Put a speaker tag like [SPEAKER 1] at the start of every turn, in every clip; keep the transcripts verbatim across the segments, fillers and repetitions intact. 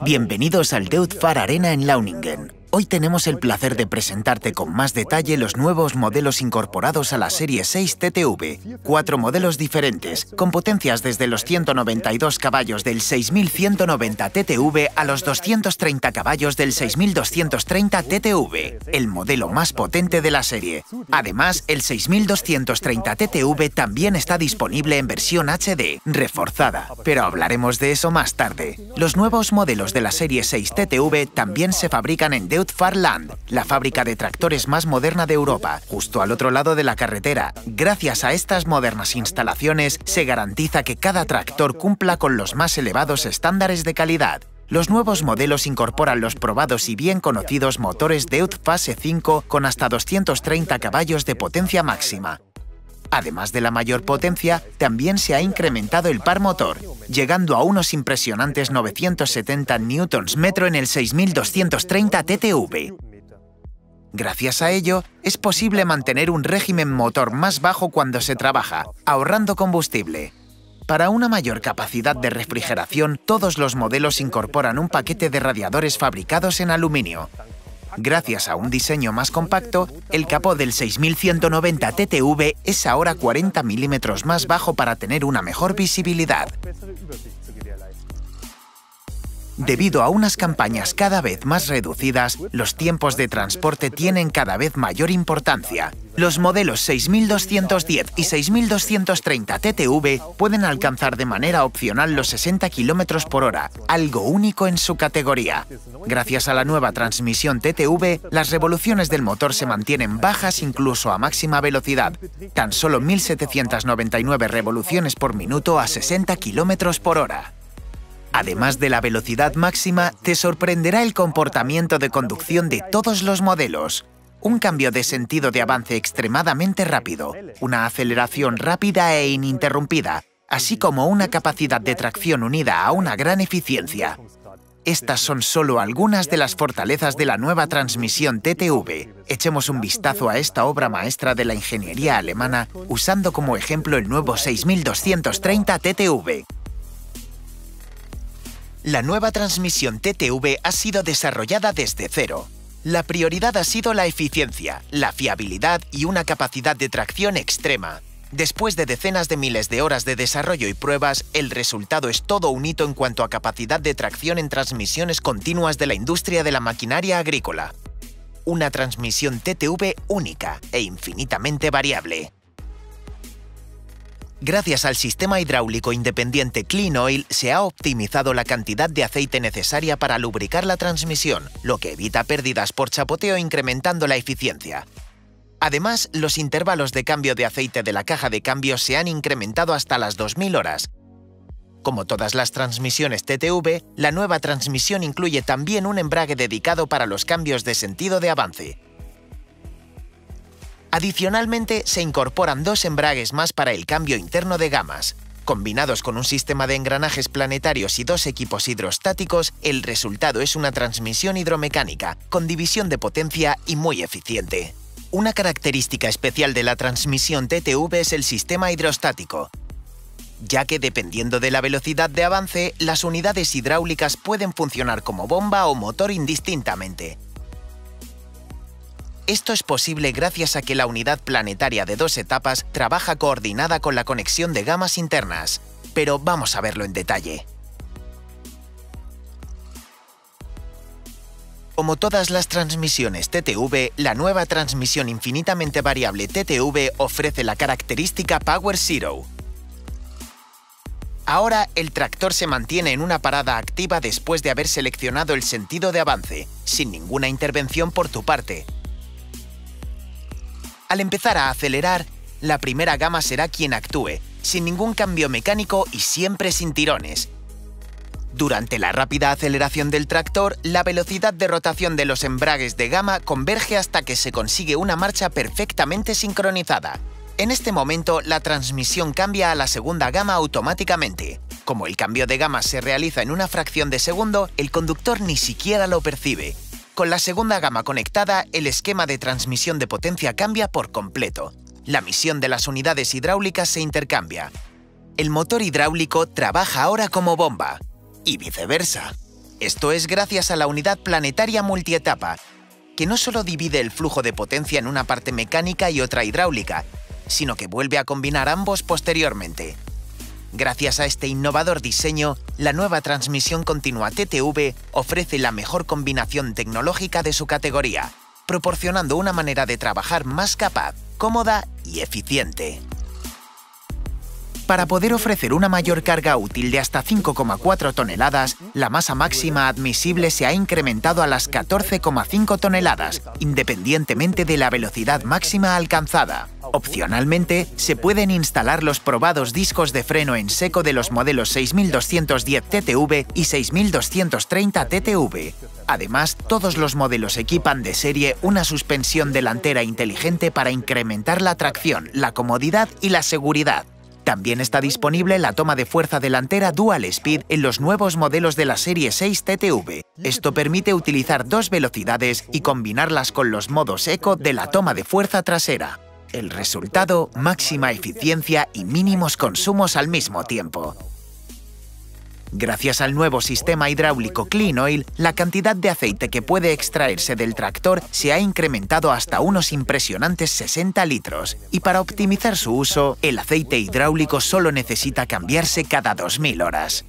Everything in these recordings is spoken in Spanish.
[SPEAKER 1] Bienvenidos al Deutz-Fahr Arena en Launingen. Hoy tenemos el placer de presentarte con más detalle los nuevos modelos incorporados a la serie seis T T V. Cuatro modelos diferentes, con potencias desde los ciento noventa y dos caballos del seis mil ciento noventa T T V a los doscientos treinta caballos del seis mil doscientos treinta T T V, el modelo más potente de la serie. Además, el seis mil doscientos treinta T T V también está disponible en versión H D, reforzada, pero hablaremos de eso más tarde. Los nuevos modelos de la serie seis T T V también se fabrican en Deutz-Fahr Land, la fábrica de tractores más moderna de Europa, justo al otro lado de la carretera. Gracias a estas modernas instalaciones, se garantiza que cada tractor cumpla con los más elevados estándares de calidad. Los nuevos modelos incorporan los probados y bien conocidos motores Deutz Fase cinco con hasta doscientos treinta caballos de potencia máxima. Además de la mayor potencia, también se ha incrementado el par motor, llegando a unos impresionantes novecientos setenta newtons metro en el seis mil doscientos treinta T T V. Gracias a ello, es posible mantener un régimen motor más bajo cuando se trabaja, ahorrando combustible. Para una mayor capacidad de refrigeración, todos los modelos incorporan un paquete de radiadores fabricados en aluminio. Gracias a un diseño más compacto, el capó del seis mil ciento noventa T T V es ahora cuarenta milímetros más bajo para tener una mejor visibilidad. Debido a unas campañas cada vez más reducidas, los tiempos de transporte tienen cada vez mayor importancia. Los modelos seis mil doscientos diez y seis mil doscientos treinta T T V pueden alcanzar de manera opcional los sesenta kilómetros por hora, algo único en su categoría. Gracias a la nueva transmisión T T V, las revoluciones del motor se mantienen bajas incluso a máxima velocidad, tan solo mil setecientos noventa y nueve revoluciones por minuto a sesenta kilómetros por hora. Además de la velocidad máxima, te sorprenderá el comportamiento de conducción de todos los modelos. Un cambio de sentido de avance extremadamente rápido, una aceleración rápida e ininterrumpida, así como una capacidad de tracción unida a una gran eficiencia. Estas son solo algunas de las fortalezas de la nueva transmisión T T V. Echemos un vistazo a esta obra maestra de la ingeniería alemana, usando como ejemplo el nuevo seis mil doscientos treinta T T V. La nueva transmisión T T V ha sido desarrollada desde cero. La prioridad ha sido la eficiencia, la fiabilidad y una capacidad de tracción extrema. Después de decenas de miles de horas de desarrollo y pruebas, el resultado es todo un hito en cuanto a capacidad de tracción en transmisiones continuas de la industria de la maquinaria agrícola. Una transmisión T T V única e infinitamente variable. Gracias al sistema hidráulico independiente Clean Oil se ha optimizado la cantidad de aceite necesaria para lubricar la transmisión, lo que evita pérdidas por chapoteo incrementando la eficiencia. Además, los intervalos de cambio de aceite de la caja de cambios se han incrementado hasta las dos mil horas. Como todas las transmisiones T T V, la nueva transmisión incluye también un embrague dedicado para los cambios de sentido de avance. Adicionalmente, se incorporan dos embragues más para el cambio interno de gamas. Combinados con un sistema de engranajes planetarios y dos equipos hidrostáticos, el resultado es una transmisión hidromecánica, con división de potencia y muy eficiente. Una característica especial de la transmisión T T V es el sistema hidrostático, ya que dependiendo de la velocidad de avance, las unidades hidráulicas pueden funcionar como bomba o motor indistintamente. Esto es posible gracias a que la unidad planetaria de dos etapas trabaja coordinada con la conexión de gamas internas. Pero vamos a verlo en detalle. Como todas las transmisiones T T V, la nueva transmisión infinitamente variable T T V ofrece la característica Power Zero. Ahora, el tractor se mantiene en una parada activa después de haber seleccionado el sentido de avance, sin ninguna intervención por tu parte. Al empezar a acelerar, la primera gama será quien actúe, sin ningún cambio mecánico y siempre sin tirones. Durante la rápida aceleración del tractor, la velocidad de rotación de los embragues de gama converge hasta que se consigue una marcha perfectamente sincronizada. En este momento, la transmisión cambia a la segunda gama automáticamente. Como el cambio de gama se realiza en una fracción de segundo, el conductor ni siquiera lo percibe. Con la segunda gama conectada, el esquema de transmisión de potencia cambia por completo. La misión de las unidades hidráulicas se intercambia. El motor hidráulico trabaja ahora como bomba, y viceversa. Esto es gracias a la unidad planetaria multietapa, que no solo divide el flujo de potencia en una parte mecánica y otra hidráulica, sino que vuelve a combinar ambos posteriormente. Gracias a este innovador diseño, la nueva transmisión continua T T V ofrece la mejor combinación tecnológica de su categoría, proporcionando una manera de trabajar más capaz, cómoda y eficiente. Para poder ofrecer una mayor carga útil de hasta cinco coma cuatro toneladas, la masa máxima admisible se ha incrementado a las catorce coma cinco toneladas, independientemente de la velocidad máxima alcanzada. Opcionalmente, se pueden instalar los probados discos de freno en seco de los modelos seis mil doscientos diez T T V y seis mil doscientos treinta T T V. Además, todos los modelos equipan de serie una suspensión delantera inteligente para incrementar la tracción, la comodidad y la seguridad. También está disponible la toma de fuerza delantera Dual Speed en los nuevos modelos de la serie seis T T V. Esto permite utilizar dos velocidades y combinarlas con los modos Eco de la toma de fuerza trasera. El resultado, máxima eficiencia y mínimos consumos al mismo tiempo. Gracias al nuevo sistema hidráulico Clean Oil, la cantidad de aceite que puede extraerse del tractor se ha incrementado hasta unos impresionantes sesenta litros, y para optimizar su uso, el aceite hidráulico solo necesita cambiarse cada dos mil horas.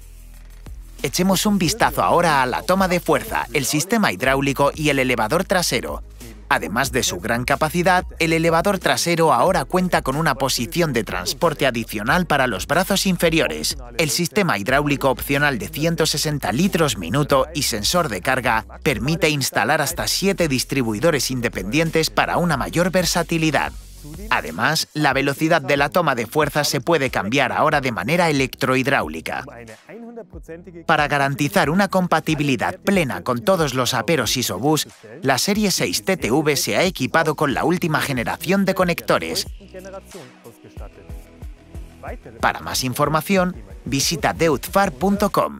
[SPEAKER 1] Echemos un vistazo ahora a la toma de fuerza, el sistema hidráulico y el elevador trasero. Además de su gran capacidad, el elevador trasero ahora cuenta con una posición de transporte adicional para los brazos inferiores, el sistema hidráulico opcional de ciento sesenta litros minuto y sensor de carga permite instalar hasta siete distribuidores independientes para una mayor versatilidad. Además, la velocidad de la toma de fuerza se puede cambiar ahora de manera electrohidráulica. Para garantizar una compatibilidad plena con todos los aperos Isobus, la serie seis T T V se ha equipado con la última generación de conectores. Para más información, visita deutzfahr punto com.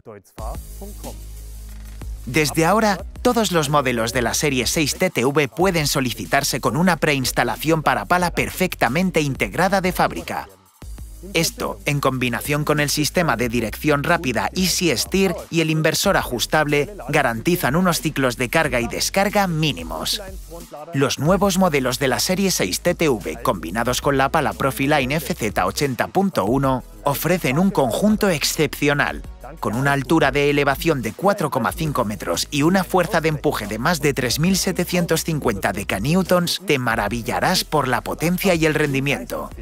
[SPEAKER 1] Desde ahora, todos los modelos de la serie seis T T V pueden solicitarse con una preinstalación para pala perfectamente integrada de fábrica. Esto, en combinación con el sistema de dirección rápida Easy Steer y el inversor ajustable, garantizan unos ciclos de carga y descarga mínimos. Los nuevos modelos de la serie seis T T V, combinados con la pala Profiline F Z ochenta punto uno, ofrecen un conjunto excepcional. Con una altura de elevación de cuatro coma cinco metros y una fuerza de empuje de más de tres mil setecientos cincuenta decanewtons, te maravillarás por la potencia y el rendimiento.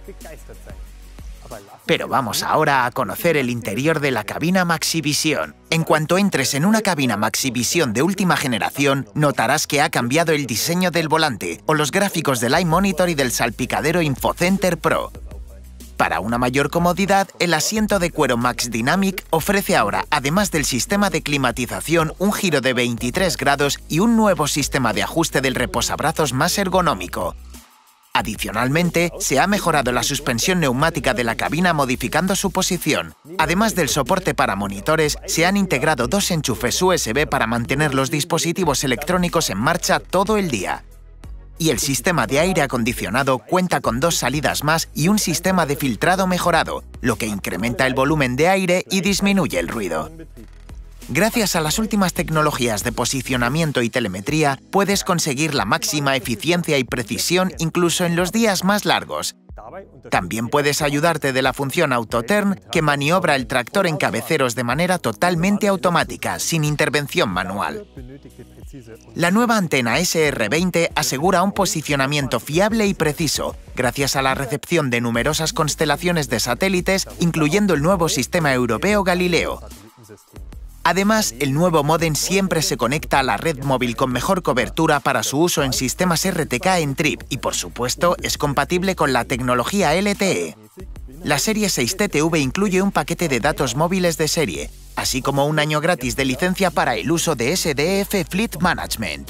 [SPEAKER 1] Pero vamos ahora a conocer el interior de la cabina Maxivisión. En cuanto entres en una cabina Maxivisión de última generación, notarás que ha cambiado el diseño del volante o los gráficos del iMonitor y del salpicadero InfoCenter Pro. Para una mayor comodidad, el asiento de cuero Max Dynamic ofrece ahora, además del sistema de climatización, un giro de veintitrés grados y un nuevo sistema de ajuste del reposabrazos más ergonómico. Adicionalmente, se ha mejorado la suspensión neumática de la cabina modificando su posición. Además del soporte para monitores, se han integrado dos enchufes U S B para mantener los dispositivos electrónicos en marcha todo el día. Y el sistema de aire acondicionado cuenta con dos salidas más y un sistema de filtrado mejorado, lo que incrementa el volumen de aire y disminuye el ruido. Gracias a las últimas tecnologías de posicionamiento y telemetría, puedes conseguir la máxima eficiencia y precisión incluso en los días más largos. También puedes ayudarte de la función AutoTurn, que maniobra el tractor en cabeceros de manera totalmente automática, sin intervención manual. La nueva antena S R veinte asegura un posicionamiento fiable y preciso, gracias a la recepción de numerosas constelaciones de satélites, incluyendo el nuevo sistema europeo Galileo. Además, el nuevo módem siempre se conecta a la red móvil con mejor cobertura para su uso en sistemas R T K en Trip y, por supuesto, es compatible con la tecnología L T E. La serie seis T T V incluye un paquete de datos móviles de serie, así como un año gratis de licencia para el uso de S D F Fleet Management.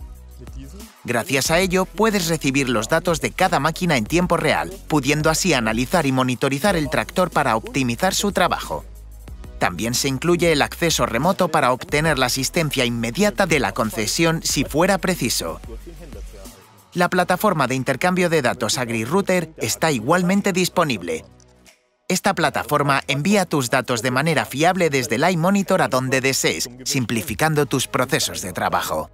[SPEAKER 1] Gracias a ello, puedes recibir los datos de cada máquina en tiempo real, pudiendo así analizar y monitorizar el tractor para optimizar su trabajo. También se incluye el acceso remoto para obtener la asistencia inmediata de la concesión si fuera preciso. La plataforma de intercambio de datos AgriRouter está igualmente disponible. Esta plataforma envía tus datos de manera fiable desde el iMonitor a donde desees, simplificando tus procesos de trabajo.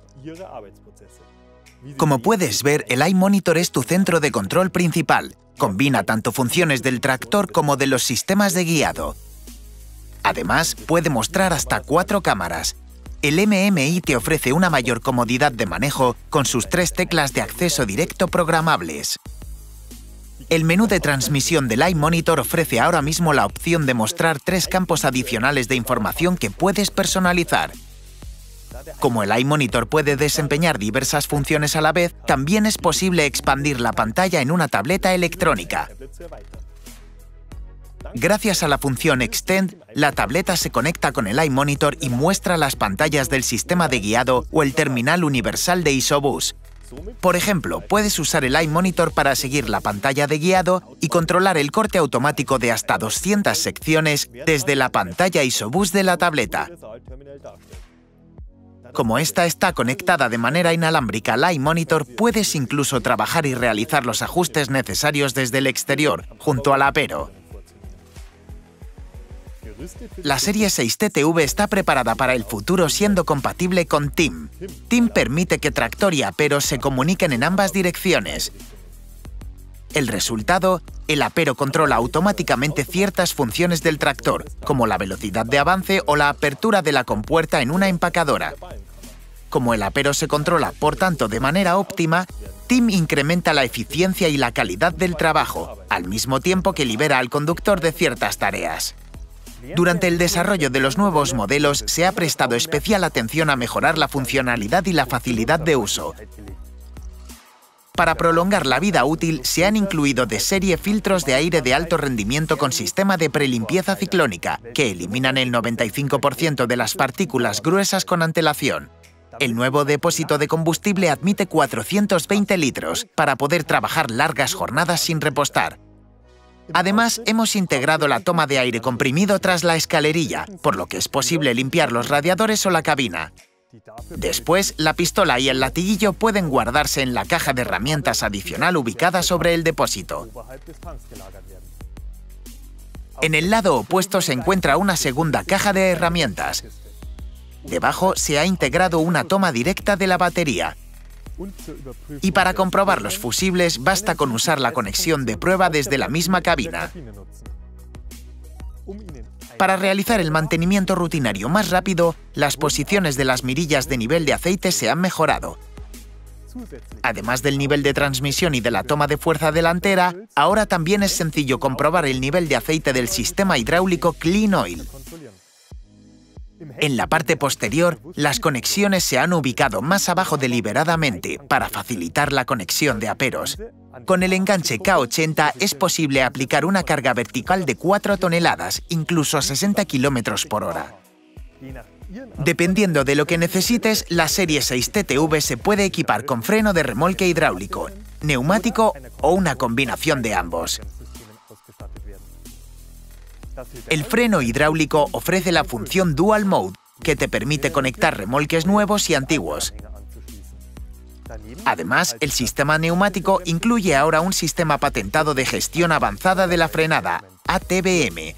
[SPEAKER 1] Como puedes ver, el iMonitor es tu centro de control principal. Combina tanto funciones del tractor como de los sistemas de guiado. Además, puede mostrar hasta cuatro cámaras. El M M I te ofrece una mayor comodidad de manejo con sus tres teclas de acceso directo programables. El menú de transmisión del iMonitor ofrece ahora mismo la opción de mostrar tres campos adicionales de información que puedes personalizar. Como el iMonitor puede desempeñar diversas funciones a la vez, también es posible expandir la pantalla en una tableta electrónica. Gracias a la función Extend, la tableta se conecta con el iMonitor y muestra las pantallas del sistema de guiado o el terminal universal de Isobus. Por ejemplo, puedes usar el iMonitor para seguir la pantalla de guiado y controlar el corte automático de hasta doscientas secciones desde la pantalla Isobus de la tableta. Como esta está conectada de manera inalámbrica al iMonitor, puedes incluso trabajar y realizar los ajustes necesarios desde el exterior, junto al apero. La serie seis T T V está preparada para el futuro siendo compatible con T I M. T I M permite que tractor y apero se comuniquen en ambas direcciones. El resultado, el apero controla automáticamente ciertas funciones del tractor, como la velocidad de avance o la apertura de la compuerta en una empacadora. Como el apero se controla, por tanto, de manera óptima, T I M incrementa la eficiencia y la calidad del trabajo, al mismo tiempo que libera al conductor de ciertas tareas. Durante el desarrollo de los nuevos modelos se ha prestado especial atención a mejorar la funcionalidad y la facilidad de uso. Para prolongar la vida útil, se han incluido de serie filtros de aire de alto rendimiento con sistema de prelimpieza ciclónica, que eliminan el noventa y cinco por ciento de las partículas gruesas con antelación. El nuevo depósito de combustible admite cuatrocientos veinte litros para poder trabajar largas jornadas sin repostar. Además, hemos integrado la toma de aire comprimido tras la escalerilla, por lo que es posible limpiar los radiadores o la cabina. Después, la pistola y el latiguillo pueden guardarse en la caja de herramientas adicional ubicada sobre el depósito. En el lado opuesto se encuentra una segunda caja de herramientas. Debajo se ha integrado una toma directa de la batería. Y para comprobar los fusibles basta con usar la conexión de prueba desde la misma cabina. Para realizar el mantenimiento rutinario más rápido, las posiciones de las mirillas de nivel de aceite se han mejorado. Además del nivel de transmisión y de la toma de fuerza delantera, ahora también es sencillo comprobar el nivel de aceite del sistema hidráulico Clean Oil. En la parte posterior, las conexiones se han ubicado más abajo deliberadamente para facilitar la conexión de aperos. Con el enganche K ochenta es posible aplicar una carga vertical de cuatro toneladas, incluso a sesenta kilómetros por hora. Dependiendo de lo que necesites, la serie seis T T V se puede equipar con freno de remolque hidráulico, neumático o una combinación de ambos. El freno hidráulico ofrece la función Dual Mode, que te permite conectar remolques nuevos y antiguos. Además, el sistema neumático incluye ahora un sistema patentado de gestión avanzada de la frenada, A T B M.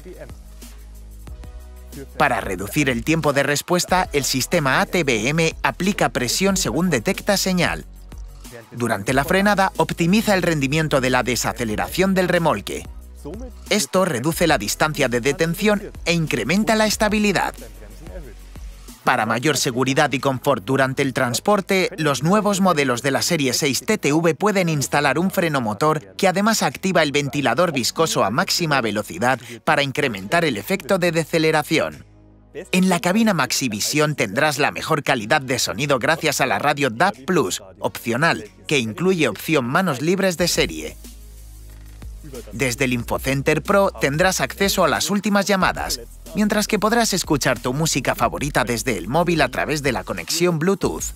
[SPEAKER 1] Para reducir el tiempo de respuesta, el sistema A T B M aplica presión según detecta señal. Durante la frenada, optimiza el rendimiento de la desaceleración del remolque. Esto reduce la distancia de detención e incrementa la estabilidad. Para mayor seguridad y confort durante el transporte, los nuevos modelos de la serie seis T T V pueden instalar un freno motor que además activa el ventilador viscoso a máxima velocidad para incrementar el efecto de deceleración. En la cabina Maxivisión tendrás la mejor calidad de sonido gracias a la radio D A B Plus, opcional, que incluye opción manos libres de serie. Desde el InfoCenter Pro tendrás acceso a las últimas llamadas, mientras que podrás escuchar tu música favorita desde el móvil a través de la conexión Bluetooth.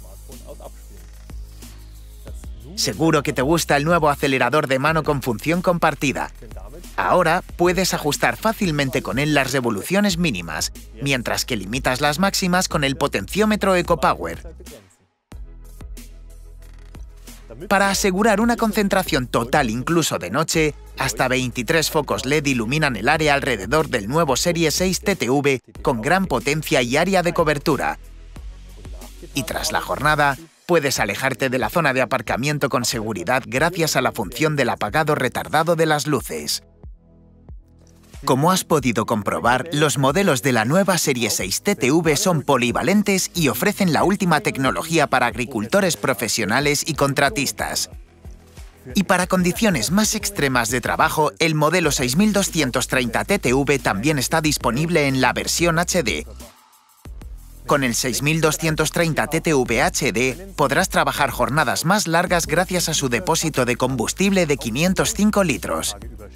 [SPEAKER 1] Seguro que te gusta el nuevo acelerador de mano con función compartida. Ahora puedes ajustar fácilmente con él las revoluciones mínimas, mientras que limitas las máximas con el potenciómetro EcoPower. Para asegurar una concentración total incluso de noche, hasta veintitrés focos L E D iluminan el área alrededor del nuevo Serie seis T T V con gran potencia y área de cobertura. Y tras la jornada, puedes alejarte de la zona de aparcamiento con seguridad gracias a la función del apagado retardado de las luces. Como has podido comprobar, los modelos de la nueva Serie seis T T V son polivalentes y ofrecen la última tecnología para agricultores profesionales y contratistas. Y para condiciones más extremas de trabajo, el modelo seis mil doscientos treinta T T V también está disponible en la versión H D. Con el seis mil doscientos treinta T T V H D podrás trabajar jornadas más largas gracias a su depósito de combustible de quinientos cinco litros.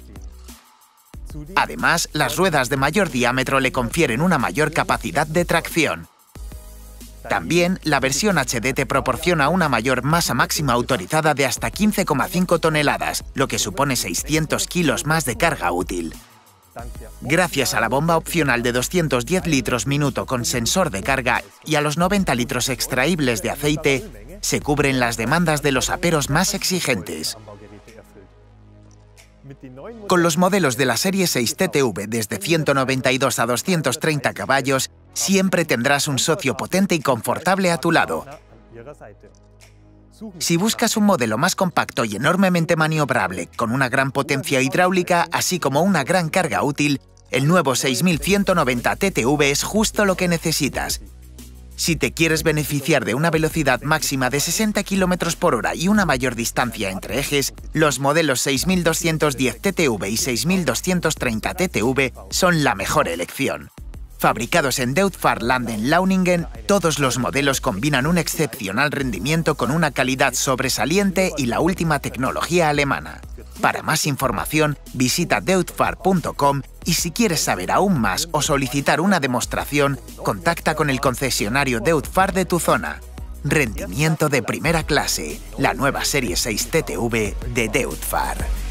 [SPEAKER 1] Además, las ruedas de mayor diámetro le confieren una mayor capacidad de tracción. También, la versión H D te proporciona una mayor masa máxima autorizada de hasta quince coma cinco toneladas, lo que supone seiscientos kilos más de carga útil. Gracias a la bomba opcional de doscientos diez litros minuto con sensor de carga y a los noventa litros extraíbles de aceite, se cubren las demandas de los aperos más exigentes. Con los modelos de la Serie seis T T V desde ciento noventa y dos a doscientos treinta caballos, siempre tendrás un socio potente y confortable a tu lado. Si buscas un modelo más compacto y enormemente maniobrable, con una gran potencia hidráulica, así como una gran carga útil, el nuevo seis mil ciento noventa T T V es justo lo que necesitas. Si te quieres beneficiar de una velocidad máxima de sesenta kilómetros por hora y una mayor distancia entre ejes, los modelos seis mil doscientos diez T T V y seis mil doscientos treinta T T V son la mejor elección. Fabricados en Deutz-Fahrland en Launingen, todos los modelos combinan un excepcional rendimiento con una calidad sobresaliente y la última tecnología alemana. Para más información, visita deutz-fahr punto com y si quieres saber aún más o solicitar una demostración, contacta con el concesionario Deutz-Fahr de tu zona. Rendimiento de primera clase, la nueva Serie seis T T V de Deutz-Fahr.